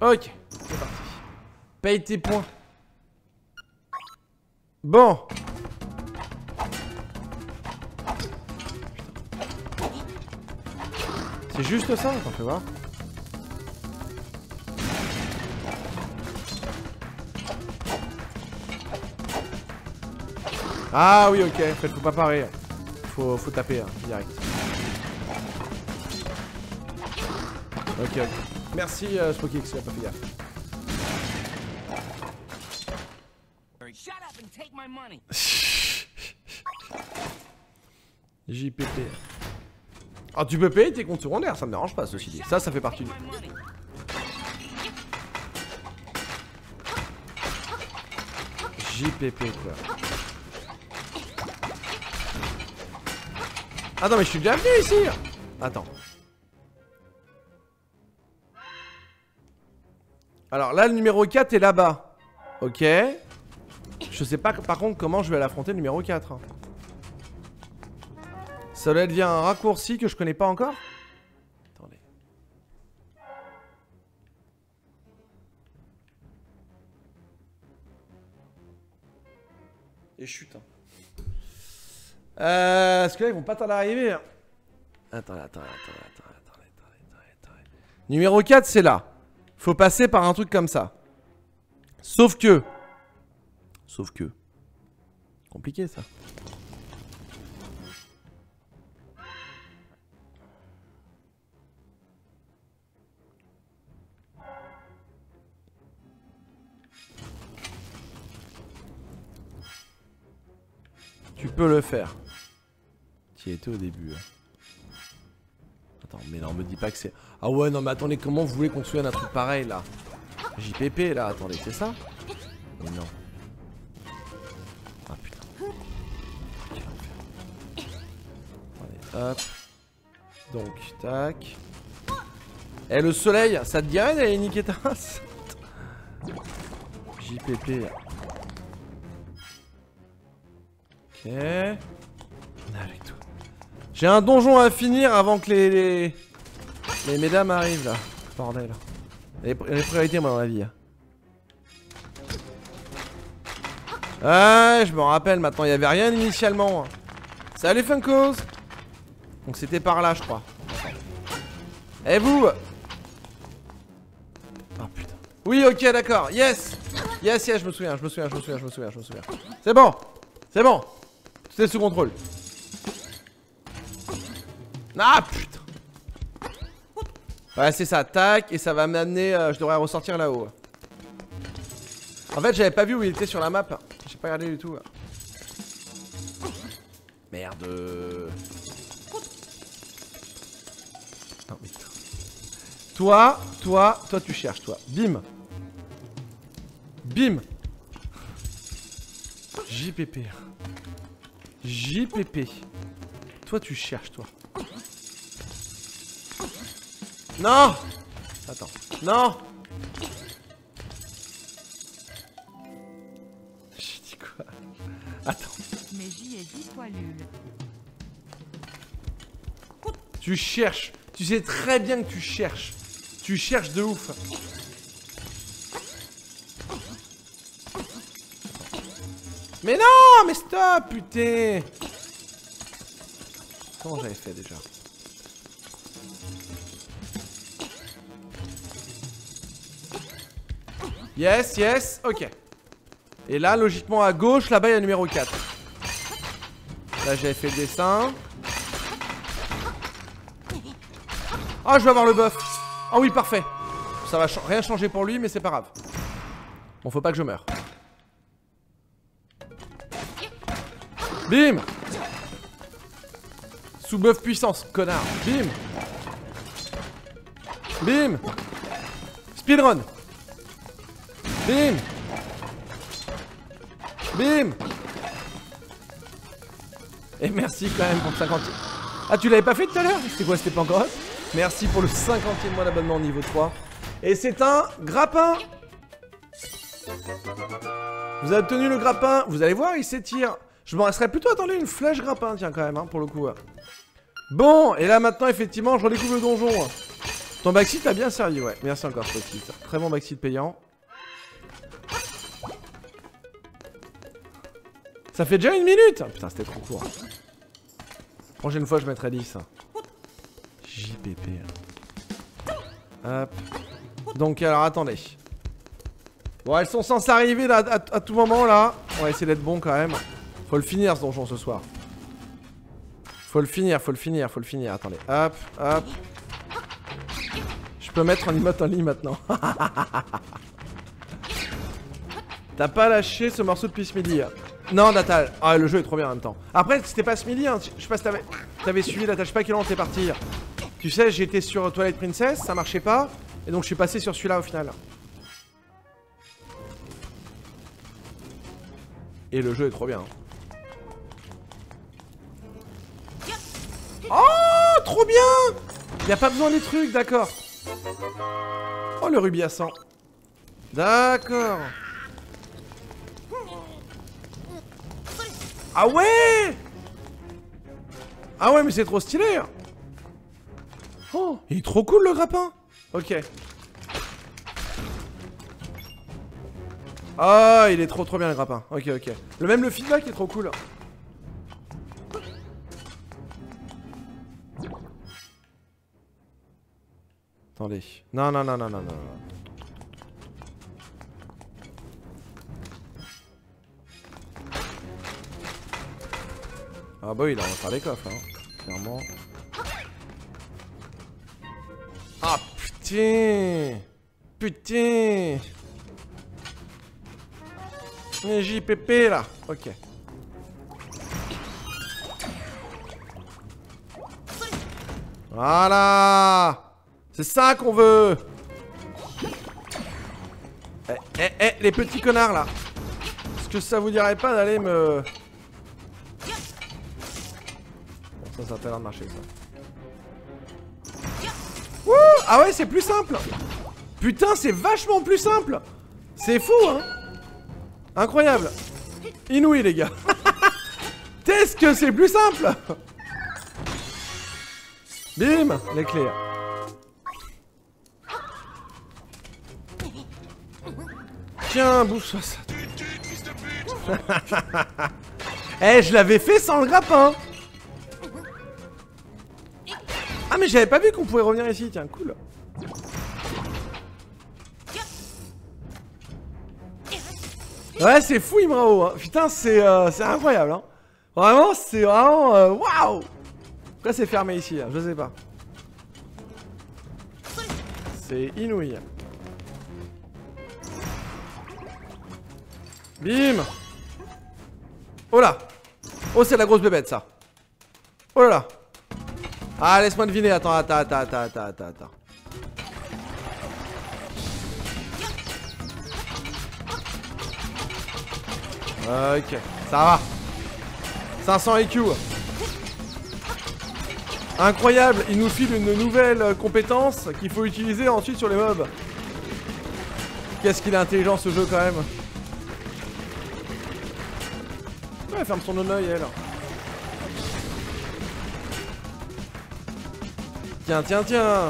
Ok, c'est parti. Paye tes points. Bon. C'est juste ça, attends, fais voir. Ah oui, ok, faut pas parer. Faut taper, hein, direct. Ok, ok. Merci, Spokix, tu as pas fait gaffe. JPP. Ah, tu peux payer tes comptes secondaires, ça me dérange pas, ceci dit. Ça fait partie du... JPP, quoi. Attends, mais je suis déjà venu ici. Attends. Alors là, le numéro 4 est là-bas. Ok. Je sais pas par contre comment je vais l'affronter le numéro 4. Ça doit être via un raccourci que je connais pas encore. Attendez. Et chute. Parce que là ils vont pas tarder à arriver. Attends. Numéro 4 c'est là. Faut passer par un truc comme ça. Sauf que. Compliqué ça. Tu peux le faire. Tu y étais au début. Attends, mais non, me dis pas que c'est... Ah ouais, non, mais attendez, comment vous voulez qu'on se souvienne d'un truc pareil, là? JPP, là, attendez, c'est ça? Mais non. Ah, putain. Attendez, hop. Donc, tac. Eh, le soleil, ça te dirait d'aller niquer ta race? JPP. Ok. Avec toi. J'ai un donjon à finir avant que les mesdames arrivent là. Bordel. Les priorités moi dans la vie. Ah, je me rappelle maintenant, il n'y avait rien initialement. Salut Funkos. Donc c'était par là je crois. Et vous? Oh putain. Oui ok d'accord, yes. Yes, je me souviens. C'est bon. C'est bon. Tout est sous contrôle. Ah putain. Ouais c'est ça, tac, et ça va m'amener, je devrais ressortir là-haut. En fait j'avais pas vu où il était sur la map. J'ai pas regardé du tout. Merde. Non mais putain. Toi tu cherches toi. Bim. Bim. JPP. Toi tu cherches toi. Non. Attends. Non. J'ai dit quoi? Attends. Mais j'y ai dit toi nul. Tu cherches. Tu sais très bien que tu cherches. Tu cherches de ouf. Mais non, mais stop, putain. Comment j'avais fait déjà? Yes, ok. Et là, logiquement à gauche, là-bas, il y a le numéro 4. Là, j'avais fait le dessin. Ah, je vais avoir le buff. Ah oui, parfait. Ça va rien changer pour lui, mais c'est pas grave. Bon, faut pas que je meure. Bim. Sous buff puissance, connard. Bim. Bim. Speedrun. Bim. Bim. Et merci quand même pour le 50e. Ah tu l'avais pas fait tout à l'heure? C'était quoi? C'était pas encore up? Merci pour le 50e mois d'abonnement niveau 3. Et c'est un grappin. Vous avez obtenu le grappin. Vous allez voir il s'étire. Je m'en serais plutôt attendu une flèche grappin tiens quand même hein, pour le coup. Bon et là maintenant effectivement je redécouvre le donjon. Ton backseat a bien servi, ouais. Merci encore, Spockseat. Très bon backseat payant. Ça fait déjà 1 minute. Putain, c'était trop court. Prochaine fois, je mettrai 10. JPP. Hop. Donc, alors, attendez. Bon, elles sont censées arriver là, à tout moment, là. On va essayer d'être bon, quand même. Faut le finir, ce donjon, ce soir. Faut le finir. Attendez. Hop, hop. Je peux mettre en emote en ligne maintenant. T'as pas lâché ce morceau depuis ce midi. Non, Natal. Ah, le jeu est trop bien en même temps. Après, c'était pas ce midi, hein. Je sais pas si t'avais suivi la tâche, je sais pas quel an t'es parti. Tu sais, j'étais sur Twilight Princess, ça marchait pas. Et donc, je suis passé sur celui-là au final. Et le jeu est trop bien. Oh, trop bien! Y a pas besoin des trucs, d'accord. Oh, le rubis à 100. D'accord. Ah ouais! Ah ouais, mais c'est trop stylé! Oh, il est trop cool le grappin! Ok. Ah, il est trop bien le grappin. Ok, ok. Même le feedback est trop cool. Attendez. Non. Ah bah oui, là on va faire les coffres, hein. Clairement. Ah putain! Putain! Les JPP là! Ok. Voilà! C'est ça qu'on veut! Les petits connards là! Est-ce que ça vous dirait pas d'aller me... Ça a pas l'air de marcher ça. Wouh! Ah ouais, c'est plus simple! Putain, c'est vachement plus simple! C'est fou, hein! Incroyable! Inouï, les gars! Qu'est-ce que c'est plus simple! Bim! Les clés. Tiens, bouffe-toi ça. Eh, je l'avais fait sans le grappin! Ah mais j'avais pas vu qu'on pouvait revenir ici, tiens, cool. Ouais, c'est fou Imrao, hein. Putain, c'est incroyable, hein. Vraiment, c'est vraiment... Waouh. Pourquoi c'est fermé ici, là? Je sais pas. C'est inouï. Bim. Oh là. Oh, c'est la grosse bébête, ça. Oh là là. Ah, laisse-moi deviner, attends. Ok, ça va. 500 IQ. Incroyable, il nous file une nouvelle compétence qu'il faut utiliser ensuite sur les mobs. Qu'est-ce qu'il est intelligent ce jeu quand même. Ouais, elle ferme son oeil elle. Tiens.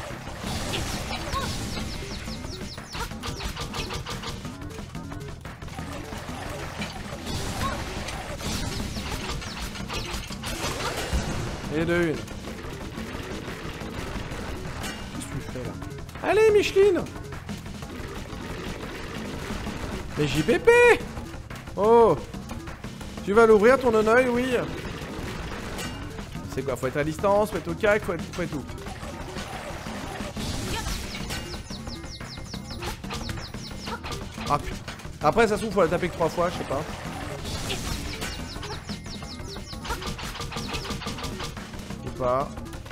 Et de une. Qu'est-ce que tu fais là? Allez, Micheline! Mais JPP! Oh! Tu vas l'ouvrir ton oeil, oui? C'est quoi? Faut être à distance, faut être au cac, faut être où? Ah putain. Après, ça se trouve, faut la taper que 3 fois, je sais pas. Je sais pas.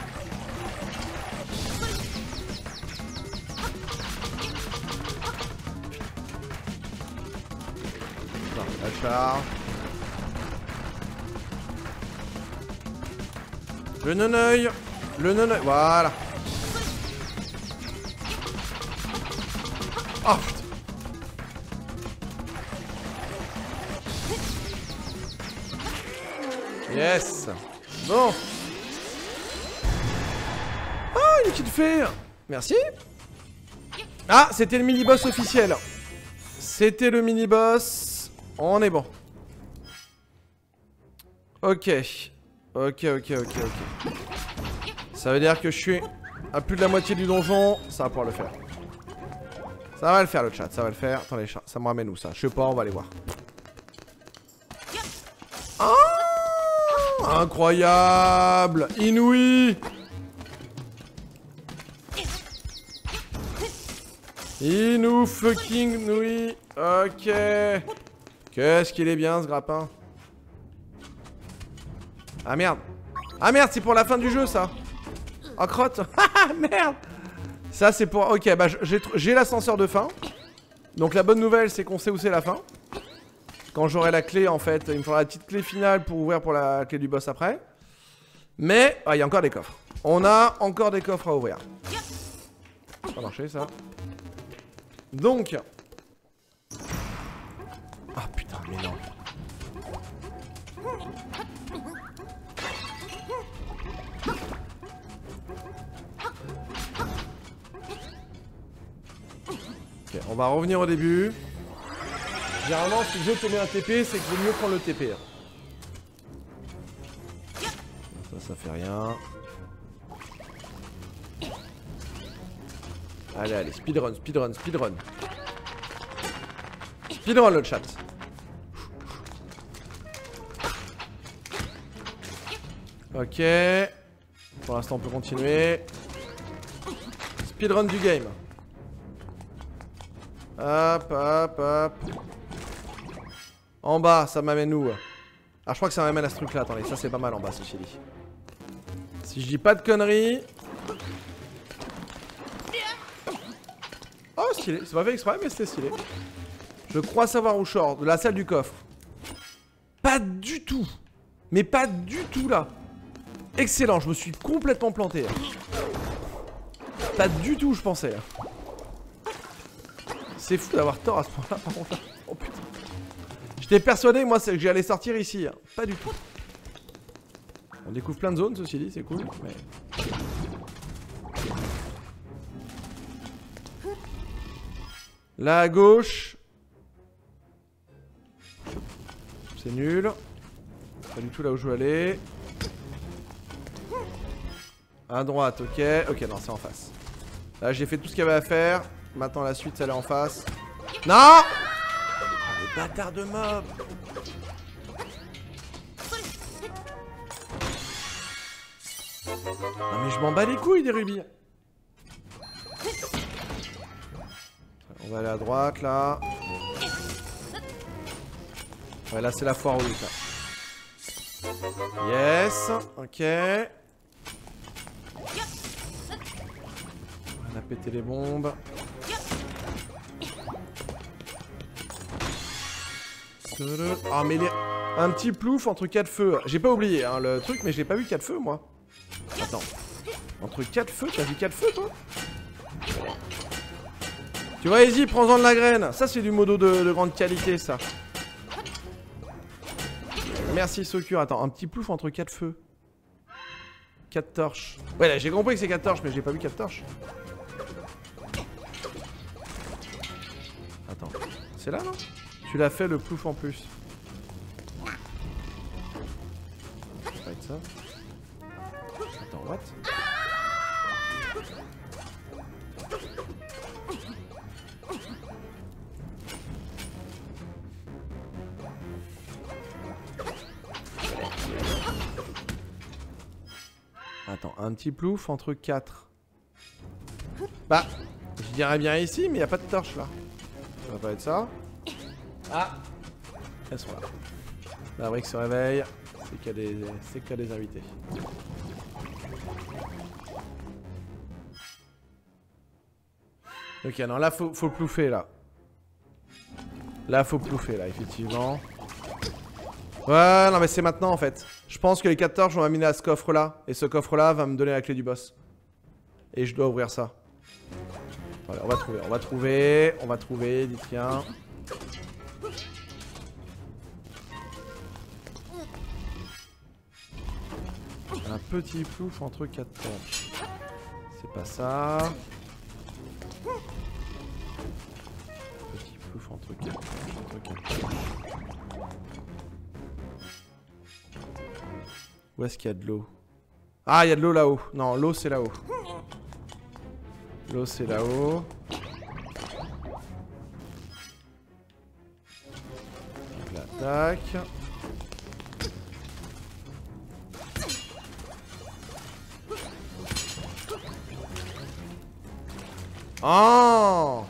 Putain, la charge. Le non-œil, voilà. Oh putain. Yes. Bon. Ah, une petite fée. Merci. Ah, c'était le mini-boss officiel. C'était le mini-boss. On est bon. Ok. Ok. Ça veut dire que je suis à plus de la moitié du donjon. Ça va pouvoir le faire. Ça va le faire le chat, ça va le faire. Attendez, ça me ramène où ça? Je sais pas, on va aller voir. Oh, incroyable. Inouï. Inou fucking nouï. Ok. Qu'est-ce qu'il est bien ce grappin. Ah merde. Ah merde, c'est pour la fin du jeu ça. Oh crotte. Ah merde. Ça c'est pour... Ok, bah j'ai l'ascenseur de fin. Donc la bonne nouvelle c'est qu'on sait où c'est la fin. Quand j'aurai la clé en fait, il me faudra la petite clé finale pour ouvrir pour la clé du boss après. Mais... Ah, il y a encore des coffres. On a encore des coffres à ouvrir. Ça a marché ça. Donc... Ah putain, mais non. Ok, on va revenir au début. Généralement, si le jeu te met un TP, c'est qu'il vaut mieux prendre le TP. Ça fait rien. Allez, speedrun. Speedrun le chat. Ok. Pour l'instant, on peut continuer. Speedrun du game. Hop. En bas, ça m'amène où? Ah, je crois que ça m'amène à ce truc là. Attendez, ça c'est pas mal en bas, ceci dit. Si je dis pas de conneries. Oh, stylé. C'est pas fait exprès, mais c'était stylé. Je crois savoir où je sors. De la salle du coffre. Pas du tout. Mais pas du tout là. Excellent, je me suis complètement planté. Pas du tout, je pensais. C'est fou d'avoir tort à ce point-là, par contre. Oh putain. J'étais persuadé, moi, que j'allais sortir ici. Pas du tout. On découvre plein de zones, ceci dit, c'est cool. Mais... Là à gauche. C'est nul. Pas du tout là où je veux aller. À droite, ok. Ok, non, c'est en face. Là, j'ai fait tout ce qu'il y avait à faire. Maintenant, la suite, elle est en face. Non! Oh, le bâtard de mob! Non, mais je m'en bats les couilles des rubis. On va aller à droite, là. Ouais, là, c'est la foire aux luttes, là. Yes. Ok. On a pété les bombes. Ah mais un petit plouf entre 4 feux. J'ai pas oublié hein, le truc, mais j'ai pas vu 4 feux moi. Attends. Entre 4 feux, t'as vu 4 feux toi? Tu vois, Easy, prends-en de la graine. Ça c'est du modo de grande qualité ça. Merci Socure. Attends, un petit plouf entre 4 feux. 4 torches. Ouais là j'ai compris que c'est 4 torches, mais j'ai pas vu 4 torches. Attends. C'est là non? Tu l'as fait le plouf en plus. Ça va être ça. Attends, what? Attends, un petit plouf entre 4. Bah, je dirais bien ici, mais il n'y a pas de torche là. Ça va pas être ça. Ah! Elles sont là. La brique se réveille. C'est qu'il y a des invités. Ok, non, là, faut plouffer, là. Là, faut plouffer, là, effectivement. Ouais, non, mais c'est maintenant, en fait. Je pense que les 4 torches vont m'amener à ce coffre-là. Et ce coffre-là va me donner la clé du boss. Et je dois ouvrir ça. Voilà, on va trouver, dites rien. Un petit plouf entre 4 torches. C'est pas ça. Où est-ce qu'il y a de l'eau? Ah, il y a de l'eau là-haut. Non, l'eau c'est là-haut. L'eau c'est là-haut. Là, tac. Oh!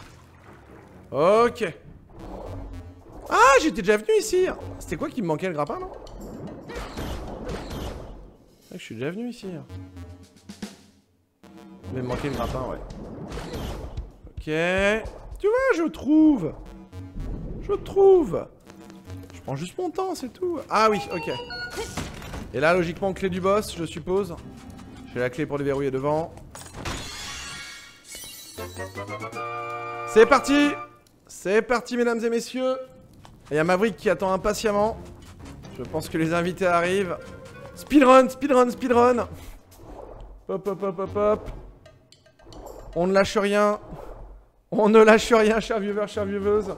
Ok. Ah, j'étais déjà venu ici. C'était quoi qui me manquait, le grappin, non? Je suis déjà venu ici. Il me manquait le grappin, ouais. Ok. Tu vois, je trouve. Je trouve. Je prends juste mon temps, c'est tout. Ah oui, ok. Et là, logiquement, clé du boss, je suppose. J'ai la clé pour déverrouiller devant. C'est parti. C'est parti, mesdames et messieurs. Il y a Maverick qui attend impatiemment. Je pense que les invités arrivent. Speedrun, speedrun, speedrun. Hop, hop, hop, hop, hop. On ne lâche rien. On ne lâche rien, chers viewers, chères vieweuses.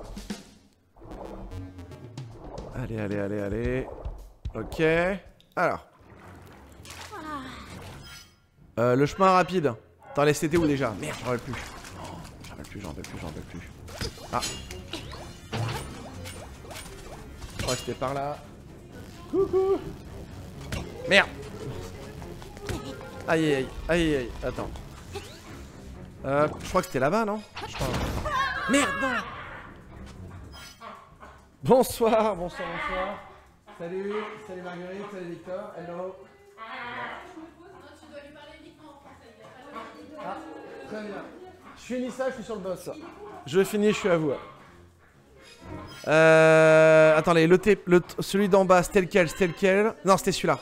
Allez, allez, allez, allez. Ok. Alors. Le chemin rapide. Attends, laisse, c'était où déjà? Merde, j'en rappelle plus. J'en rappelle plus, j'en rappelle plus, j'en rappelle plus. Ah. Je crois que c'était par là. Coucou. Merde. Aïe, aïe, aïe, aïe, attends. Je crois que c'était là-bas, non? Merde, non. Bonsoir, bonsoir, bonsoir. Salut, salut Marguerite, salut Victor, hello. Ah, très bien. Je finis ça, je suis sur le boss. Je finis, je suis à vous. Attendez, celui d'en bas, c'était lequel? C'était lequel? Non, c'était celui-là.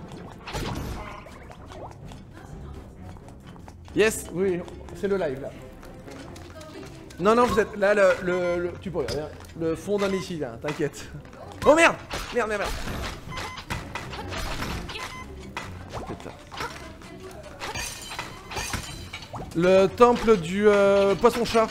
Yes, oui, c'est le live là. Non, non, vous êtes là, tu peux regarder, le fond d'un ici là, t'inquiète. Oh merde! Merde, merde, merde. Le temple du poisson-chat.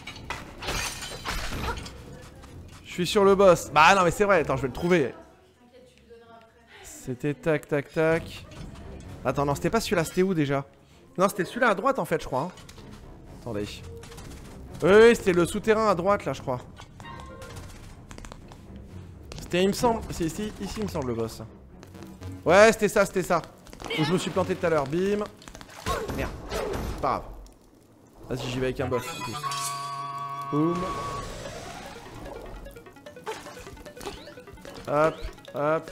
Je suis sur le boss. Bah non mais c'est vrai, attends, je vais le trouver. C'était tac, tac, tac. Attends, non, c'était pas celui-là, c'était où déjà? Non, c'était celui-là à droite en fait, je crois. Hein. Attendez. Oui, c'était le souterrain à droite là, je crois. C'était, il me semble. C'est ici, il me semble le boss. Ouais, c'était ça, c'était ça. Où je me suis planté tout à l'heure. Bim. Merde. Pas grave. Vas-y, j'y vais avec un boss en plus. Boum. Hop, hop.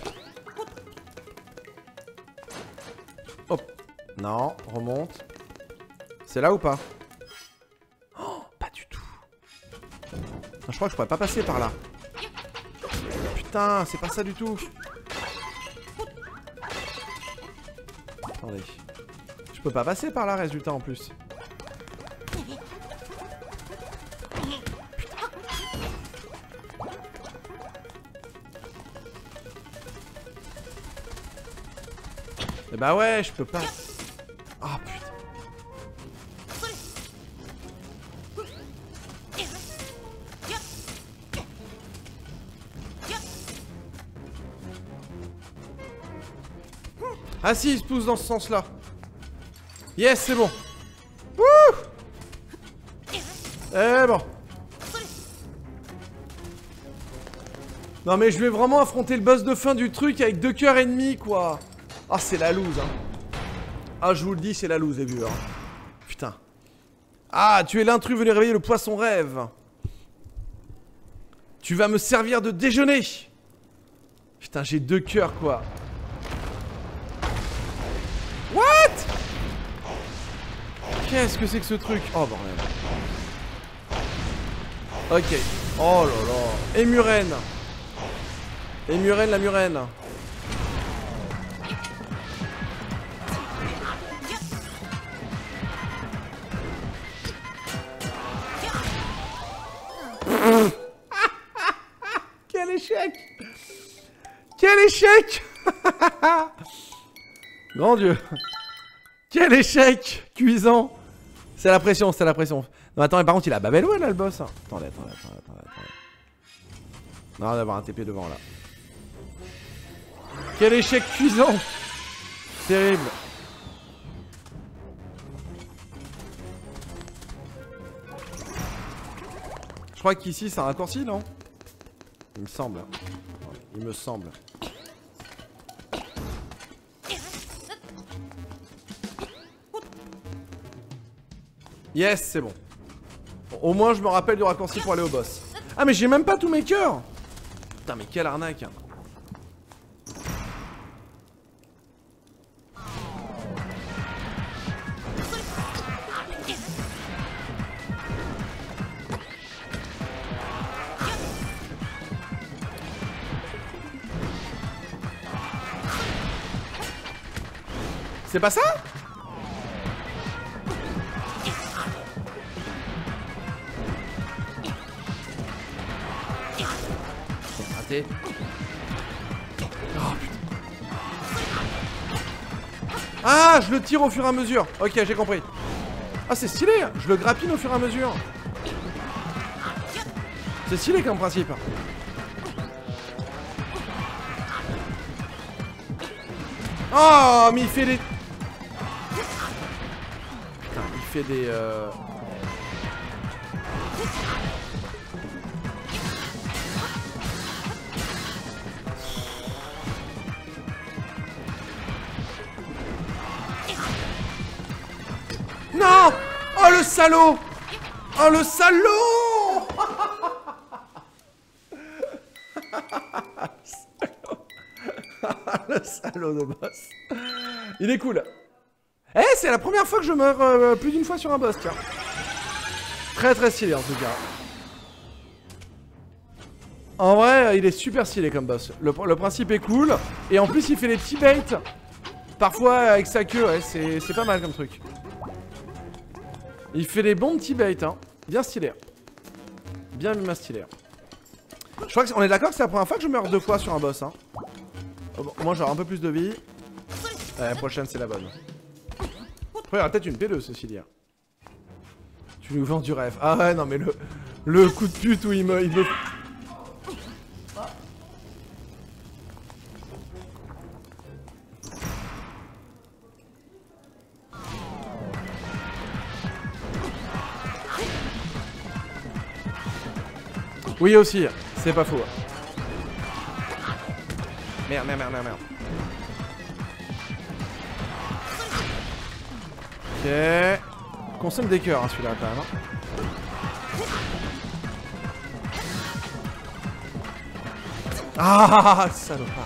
Hop. Non, remonte. C'est là ou pas? Oh, pas du tout. Non, je crois que je pourrais pas passer par là. Putain, c'est pas ça du tout. Attendez. Je peux pas passer par là, résultat en plus. Eh bah ouais, je peux pas. Ah putain. Ah si, il se pousse dans ce sens-là. Yes, c'est bon. Wouh. Eh bon. Non mais je vais vraiment affronter le boss de fin du truc avec 2 cœurs et demi, quoi. Ah, c'est la loose, hein. Ah, je vous le dis, c'est la loose, les viewers. Putain. Ah, tu es l'intrus venu réveiller le poisson rêve. Tu vas me servir de déjeuner. Putain, j'ai 2 cœurs, quoi. What? Qu'est-ce que c'est que ce truc? Oh, bordel. Ok. Oh là là. Et Murène. Et Murène, la Murène. Quel échec! Quel échec! Grand Dieu! Quel échec cuisant! C'est la pression, c'est la pression. Non, attends, mais par contre, il a Babelou, là, le boss. Attendez. Non, on va avoir un TP devant, là. Quel échec cuisant! Terrible. Je crois qu'ici c'est un raccourci, non? Il me semble. Il me semble. Yes, c'est bon. Au moins je me rappelle du raccourci pour aller au boss. Ah mais j'ai même pas tous mes cœurs. Putain mais quelle arnaque. C'est pas ça? Raté. Oh putain. Ah, je le tire au fur et à mesure. Ok, j'ai compris. Ah, c'est stylé. Je le grappine au fur et à mesure. C'est stylé comme principe. Oh, mais il fait des... Putain, il fait des... Non! Oh, le salaud! Oh, le salaud! Le salaud de boss. Il est cool. Eh, c'est la première fois que je meurs plus d'une fois sur un boss, tiens. Très très stylé en tout cas. En vrai, il est super stylé comme boss. Le principe est cool. Et en plus, il fait des petits baits. Parfois avec sa queue, ouais, c'est pas mal comme truc. Il fait des bons petits baits, hein. Bien stylé. Bien stylé. Je crois qu'on est d'accord que c'est la première fois que je meurs 2 fois sur un boss, hein. Moi j'aurai un peu plus de vie. La prochaine c'est la bonne. Après il y aura peut-être une P2 ceci dit. Tu nous vends du rêve. Ah ouais non mais le coup de pute où il me... Oui aussi, c'est pas faux. Merde. Ok. Consomme des cœurs hein, celui-là quand même. Hein. Ah salopard.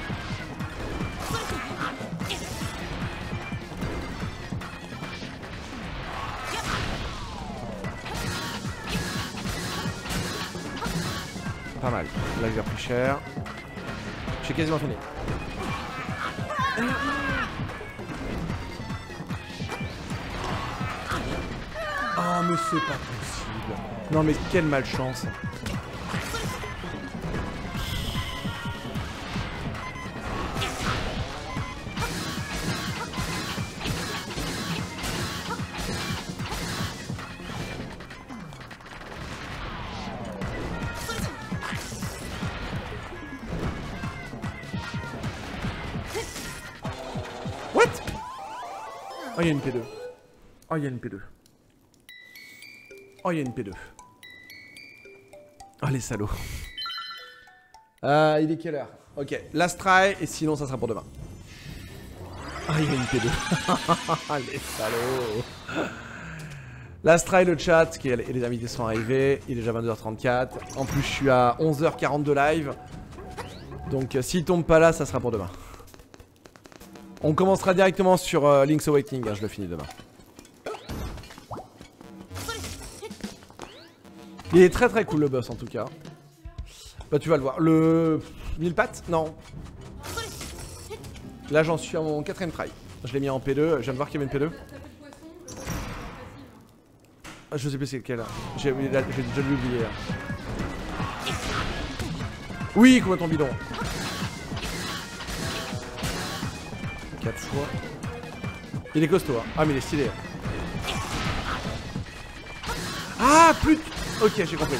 Pas mal. Là j'ai pris cher. J'ai quasiment fini. Oh mais c'est pas possible. Non mais quelle malchance. What? Oh il y a une P2. Oh il y a une P2. Oh, il y a une P2. Oh, les salauds. Il est quelle heure? Ok, last try, et sinon ça sera pour demain. Ah, il y a une P2. Les salauds. Last try, le chat, et les invités sont arrivés. Il est déjà 22h34. En plus, je suis à 11h40 de live. Donc, s'il tombe pas là, ça sera pour demain. On commencera directement sur Link's Awakening. Hein, je le finis demain. Il est très très cool le boss en tout cas. Bah tu vas le voir. Le... 1000 pattes? Non. Là j'en suis à mon 4ème try. Je l'ai mis en P2. Je viens de voir qu'il y avait une P2. Je sais plus c'est lequel. J'ai déjà dû oublier. Oui, complètement bidon. 4 fois. Il est costaud. Hein. Ah mais il est stylé. Ah plus... Ok, j'ai compris.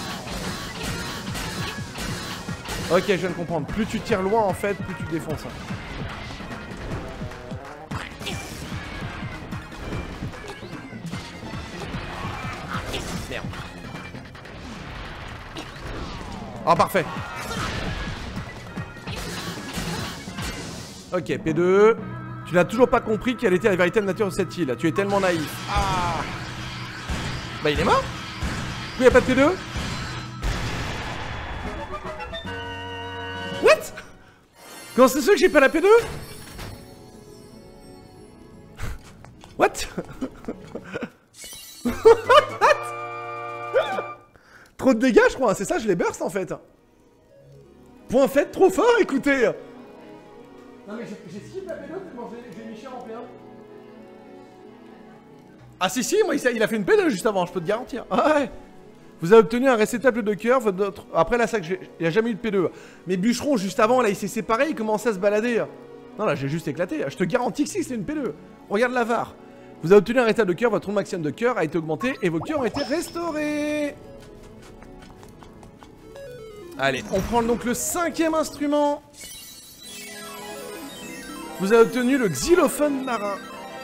Ok, je viens de comprendre. Plus tu tires loin, en fait, plus tu défonces. Ah, parfait. Ok, P2. Tu n'as toujours pas compris quelle était la véritable nature de cette île. Tu es tellement naïf. Ah. Bah, il est mort. Pourquoi il n'y a pas de P2? What? Comment c'est sûr que j'ai pas la P2? What? Trop de dégâts, je crois. C'est ça, je les burst en fait. Point fait, trop fort, écoutez. Non mais j'ai skip la P2 tellement j'ai mis cher en P1. Ah si, moi il a fait une P2 juste avant, je peux te garantir. Ah ouais. Vous avez obtenu un réceptacle de cœur, votre... Après là, ça que il n'y a jamais eu de P2. Mais Bûcheron, juste avant, là, il s'est séparé, il commençait à se balader. Non, là, j'ai juste éclaté. Je te garantis que si, c'est une P2. Regarde l'avare. Vous avez obtenu un réceptacle de cœur, votre nombre maximum de cœur a été augmenté et vos cœurs ont été restaurés. Allez, on prend donc le 5e instrument. Vous avez obtenu le xylophone marin.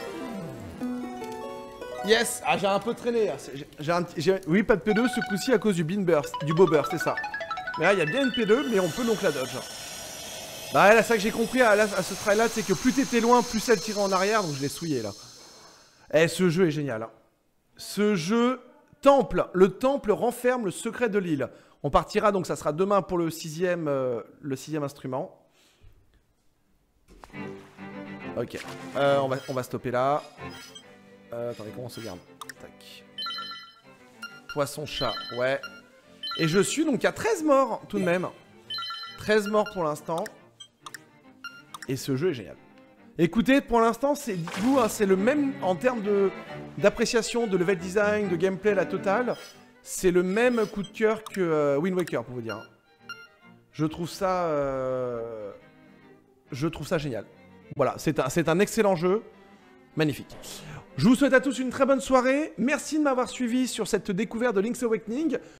Yes. Ah, j'ai un peu traîné. Oui, pas de P2 ce coup-ci à cause du bean burst, du bow burst, c'est ça. Mais là, il y a bien une P2, mais on peut donc la dodge. Bah là, ça que j'ai compris à ce try-là, c'est que plus t'étais loin, plus elle tirait en arrière, donc je l'ai souillé, là. Eh, ce jeu est génial. Hein. Ce jeu... Temple. Le temple renferme le secret de l'île. On partira, donc ça sera demain pour le 6e instrument. Ok. On va stopper là. Attendez, comment on se garde? Tac. Poisson-chat, ouais. Et je suis donc à 13 morts, tout de même. 13 morts pour l'instant. Et ce jeu est génial. Écoutez, pour l'instant, c'est hein, le même en termes d'appréciation, de level design, de gameplay, la totale. C'est le même coup de cœur que Wind Waker, pour vous dire. Je trouve ça génial. Voilà, c'est un excellent jeu. Magnifique. Je vous souhaite à tous une très bonne soirée. Merci de m'avoir suivi sur cette découverte de Link's Awakening.